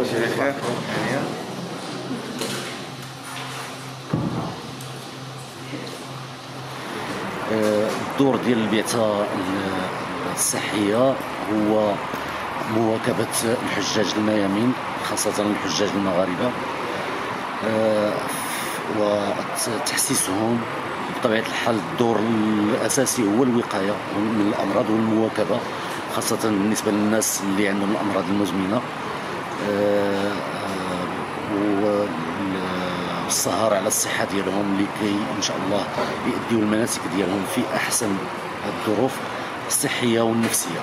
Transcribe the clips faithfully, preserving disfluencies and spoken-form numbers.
خير. الدور ديال البعثة الصحية هو مواكبة الحجاج الميامين، خاصة الحجاج المغاربة، وتحسيسهم. بطبيعة الحال الدور الأساسي هو الوقاية من الأمراض والمواكبة، خاصة بالنسبة للناس اللي عندهم الأمراض المزمنة، والسهر على الصحة ديالهم لكي إن شاء الله يؤديوا المناسك ديالهم في أحسن الظروف الصحية والنفسية.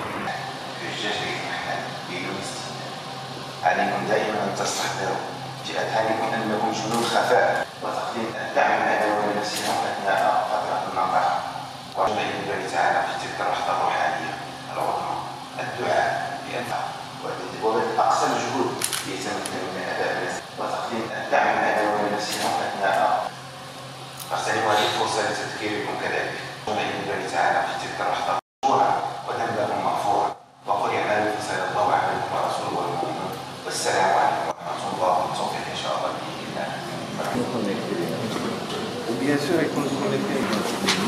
عليكم دائما أن تستحضروا في أذهانكم أنكم جنود خفاء وتقديم الدعم المعنوي لنفسنا أثناء فترة النقاهة، وبإذن الله تعالى في تلك اللحظة الروحانية العظمى الدعاء بأنفع وبذل أقصى الجهود ليتمكن من أداء وتقديم الدعم المعنوي لنفسنا أثناء. أغتنم هذه الفرصة لتذكيركم كذلك وبإذن الله تعالى في تلك اللحظة مشكورا وذنبكم مغفورا وقل اعملوا فسيرى الله عملكم ورسوله والمؤمنون. والسلام عليكم ورحمة الله والتوفيق إن شاء الله بإذن الله. وبيان سور يكون